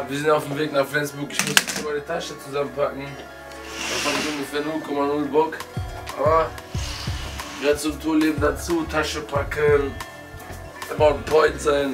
Wir sind auf dem Weg nach Flensburg. Ich muss jetzt meine Tasche zusammenpacken. Davon ist ungefähr 0,0 Bock. Aber gerade zum Tourleben dazu, Tasche packen. Immer on point sein.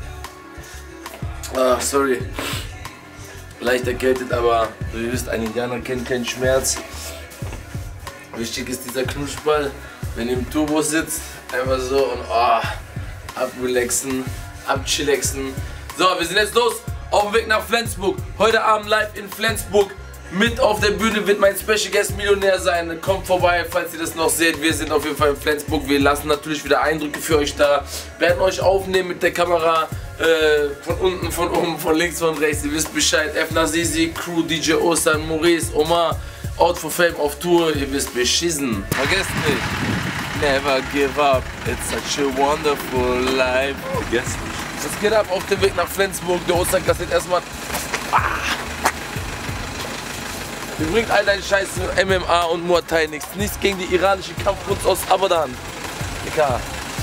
Ah, sorry. Leicht erkältet, aber wie ihr wisst, ein Indianer kennt keinen Schmerz. Wichtig ist dieser Knutschball, wenn ihr im Turbo sitzt, einfach so und abrelaxen, abchillaxen. So, wir sind jetzt los, auf dem Weg nach Flensburg. Heute Abend live in Flensburg. Mit auf der Bühne wird mein Special Guest Millionär sein. Kommt vorbei, falls ihr das noch seht. Wir sind auf jeden Fall in Flensburg. Wir lassen natürlich wieder Eindrücke für euch da. Werden euch aufnehmen mit der Kamera. Von unten, von oben, von links, von rechts. Ihr wisst Bescheid. Efna Sisi, Crew, DJ Osan, Maurice, Omar. Out for Fame auf Tour. Ihr wisst beschissen. Vergesst nicht. Never give up. It's such a wonderful life. Vergesst nicht. Es geht ab auf dem Weg nach Flensburg. Der Osan kassiert erstmal. Mir bringt all dein Scheiß MMA und Muay Thai nichts. Nichts gegen die iranische Kampfkunst aus Abadan. Digga.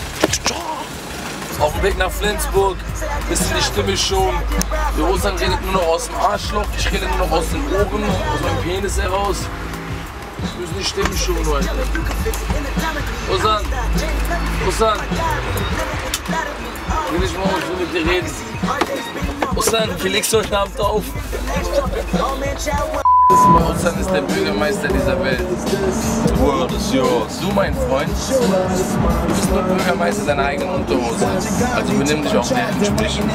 Auf dem Weg nach Flensburg. Bisschen die Stimme schon. Der Osan redet nur noch aus dem Arschloch. Ich rede nur noch aus den Ohren, aus meinem Penis heraus. Wir müssen die Stimme schon, Leute. Osan. Osan. Will ich mal mit dir reden. Osan, wie legst du heute Abend auf? Osan ist der Bürgermeister dieser Welt. The world is yours. Du, mein Freund, du bist nur Bürgermeister deiner eigenen Unterhose. Also benimm dich auch der entsprechend.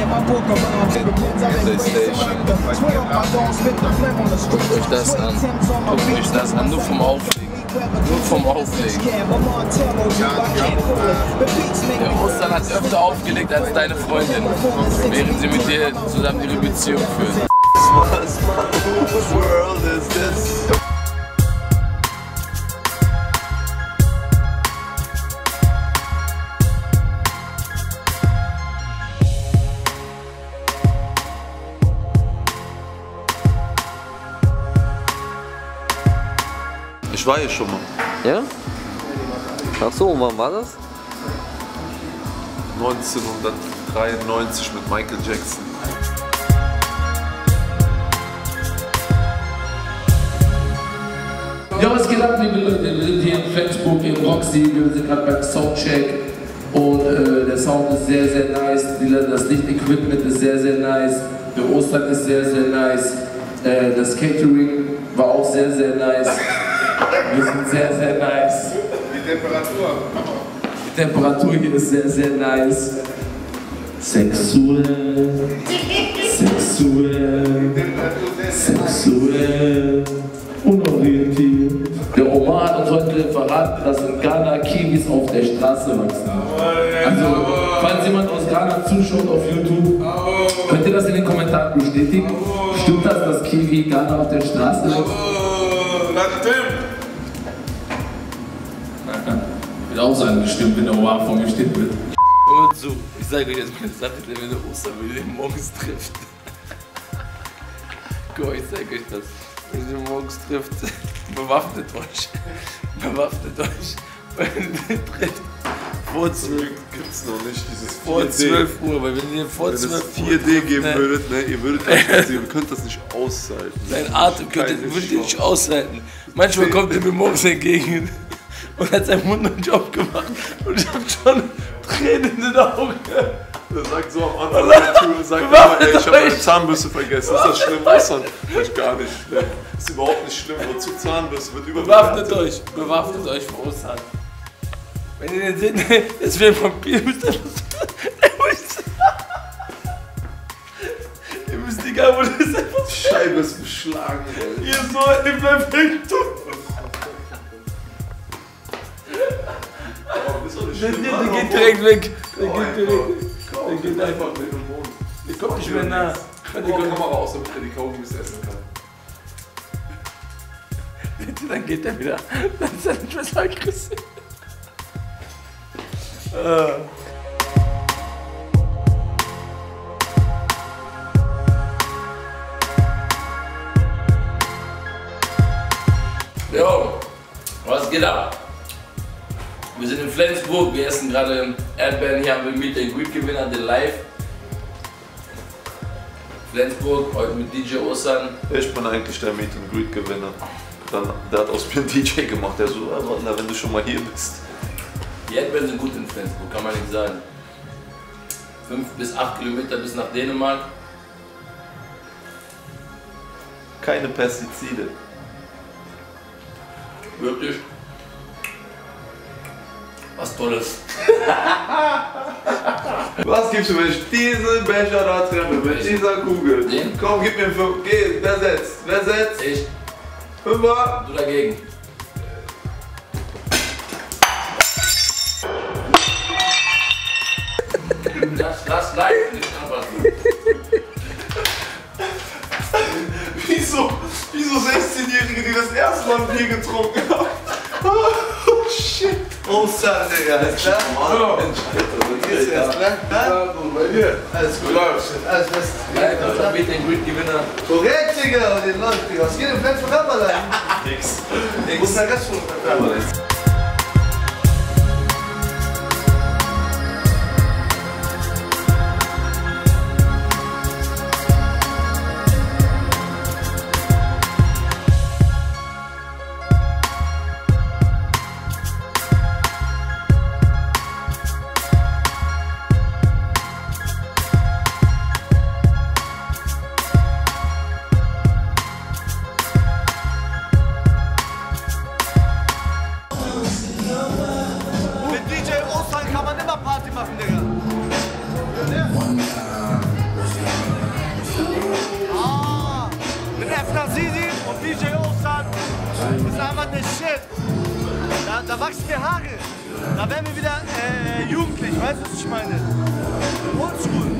Guckt euch das an. Guckt euch das an. Nur vom Auflegen. Nur vom Auflegen. Der Osan hat öfter aufgelegt als deine Freundin, während sie mit dir zusammen ihre Beziehung führen. Whose world is this? Ich war hier schon mal. Ja? Ach so, wann war das? 1993 mit Michael Jackson. Ja, was geht ab, liebe Leute? Wir sind hier in Flensburg im Roxy. Wir sind gerade beim Soundcheck und der Sound ist sehr, sehr nice. Das Lichtequipment ist sehr, sehr nice. Der Osan ist sehr, sehr nice. Das Catering war auch sehr, sehr nice. Wir sind sehr, sehr nice. Die Temperatur. Die Temperatur hier ist sehr, sehr nice. Sexuell. Sexuell. Sexuell. Unorientiert. Der Omar hat uns heute verraten, dass in Ghana Kiwis auf der Straße wachsen. Also, falls jemand aus Ghana zuschaut auf YouTube, könnt ihr das in den Kommentaren bestätigen? Stimmt das, dass Kiwi Ghana auf der Straße wächst? Ich will auch sagen, bestimmt, wenn der Omar vor mir stehen wird. Hör mal zu, ich sage euch jetzt mal eine Sache, wenn der Oster wieder morgens trifft. Guck mal, ich zeige euch das. Wenn ihr morgens trifft, bewaffnet euch. Bewaffnet euch. Wenn ihr trifft, vor 12 gibt's noch nicht dieses 4D. Vor 12 Uhr, weil wenn ihr vor 12 Uhr 4D geben würdet, ne, ihr würdet das, ihr könnt das nicht aushalten. Sein Atem würdet ihr nicht aushalten. Manchmal kommt er mir morgens entgegen und hat seinen Mund noch nicht aufgemacht und ich hab schon Tränen in den Augen. Der sagt so am Anfang der Tür, sagt immer, ey, ich hab meine Zahnbürste vergessen. Ist das schlimm? Osan? Ist gar nicht schlimm. Ist überhaupt nicht schlimm. Wozu Zahnbürste? Wird bewaffnet euch vor Osan. Wenn ihr den seht, das wäre ein Vampir, ihr müsst egal wo das ist. Die Scheibe ist beschlagen, ey. Ihr sollt nicht mehr wegtun. Der geht direkt weg. Der geht direkt weg. Der geht einfach mit dem Mond. Der kommt nicht mehr nah. Die Kamera aus, damit er die Kaugummis essen kann. Dann geht er wieder. Dann ist er nicht mehr so aggressiv. Jo, was geht ab? Wir sind in Flensburg, wir essen gerade Erdbeeren. Hier haben wir Meet and Greet Gewinner, den Live. Flensburg, heute mit DJ Osan. Ich bin eigentlich der Meet and Greet Gewinner. Der hat aus mir einen DJ gemacht, der so, na, wenn du schon mal hier bist. Die Erdbeeren sind gut in Flensburg, kann man nicht sagen. 5 bis 8 Kilometer bis nach Dänemark. Keine Pestizide. Wirklich. Was Tolles. Was gibst du, wenn ich diesen Becher da treffe, mit dieser Kugel? Den? Komm, gib mir 5. Geh, wer setzt? Wer setzt? Ich. 5er. Du dagegen. Lass live nicht anpassen. Wieso 16-Jährige, die das erste Mal ein Bier getrunken haben? Oh shit. Osan, Digga, alles klar? Hallo. Wie geht's dir? Alles klar? Ja, gut, bei dir. Alles gut. Alles bestens. Ja, Meet and Greet Gewinner. Korrekt, Digga, und den läuft, Digga. Was geht im Flensburg ab, allein? Nix. Ich muss da ganz schon. Party machen, Digga. Ah, mit Efna Sisi und DJ Osan. Das ist einfach der Shit. Da wachsen mir Haare. Da werden wir wieder jugendlich, weißt du, was ich meine? Oldschool.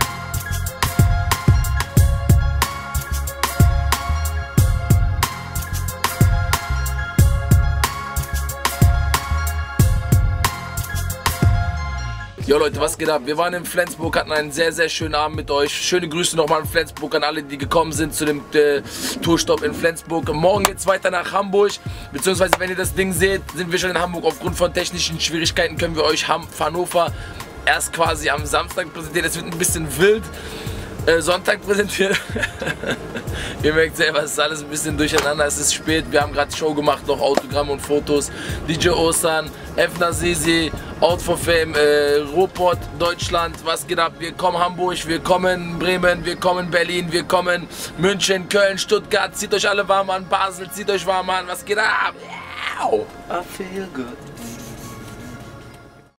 Jo Leute, was geht ab? Wir waren in Flensburg, hatten einen sehr, sehr schönen Abend mit euch. Schöne Grüße nochmal in Flensburg an alle, die gekommen sind zu dem Tourstopp in Flensburg. Morgen geht's weiter nach Hamburg, beziehungsweise wenn ihr das Ding seht, sind wir schon in Hamburg. Aufgrund von technischen Schwierigkeiten können wir euch Hannover erst quasi am Samstag präsentieren. Es wird ein bisschen wild. Sonntag präsentieren. Ihr merkt selber, es ist alles ein bisschen durcheinander, es ist spät, wir haben gerade Show gemacht, noch Autogramme und Fotos. DJ Osan, Efna Sisi, Out for Fame, Ruhrpott, Deutschland, was geht ab? Wir kommen Hamburg, wir kommen Bremen, wir kommen Berlin, wir kommen München, Köln, Stuttgart, zieht euch alle warm an, Basel, zieht euch warm an, was geht ab? I feel good.